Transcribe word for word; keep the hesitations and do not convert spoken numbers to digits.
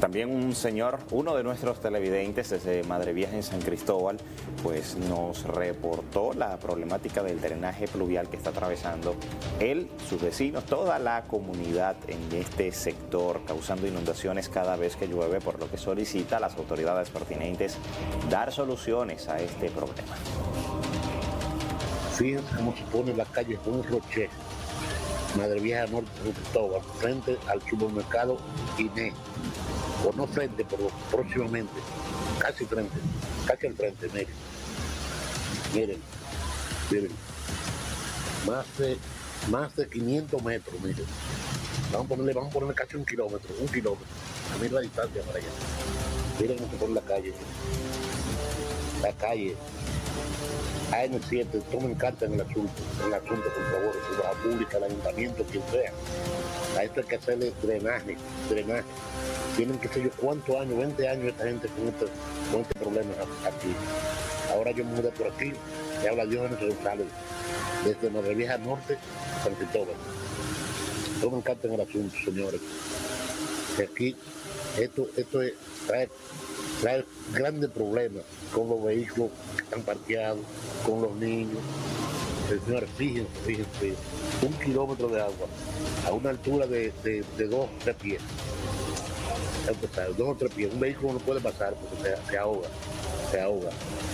También un señor, uno de nuestros televidentes desde Madrevieja en San Cristóbal, pues nos reportó la problemática del drenaje pluvial que está atravesando él, sus vecinos, toda la comunidad en este sector, causando inundaciones cada vez que llueve, por lo que solicita a las autoridades pertinentes dar soluciones a este problema. Fíjense cómo se pone la calle Juan Roche, Madrevieja Norte de San Cristóbal, frente al supermercado Inés. O no frente, pero próximamente, casi frente, casi al frente, miren, miren, miren, más de, más de quinientos metros, miren, vamos a ponerle, vamos a ponerle casi un kilómetro, un kilómetro, a mí la distancia para allá, miren cómo se pone la calle, la calle, A N siete, tomen carta en el asunto, en el asunto, por favor, la pública, el ayuntamiento, quien sea, a esto hay que hacerle drenaje, drenaje. Tienen que sé yo cuántos años, veinte años esta gente con este, con este problema aquí. Ahora yo me mudé por aquí, y habla Dios en González, desde Madrevieja Norte, San Cristóbal. Tomen carta en el asunto, señores. Que aquí esto, esto es, trae, trae grandes problemas con los vehículos que están parqueados, con los niños. Señores, fíjense, fíjense, fíjense, un kilómetro de agua a una altura de, de, de dos, tres pies. Empezar, dos o tres pies, un vehículo no puede pasar porque se, se ahoga, se ahoga.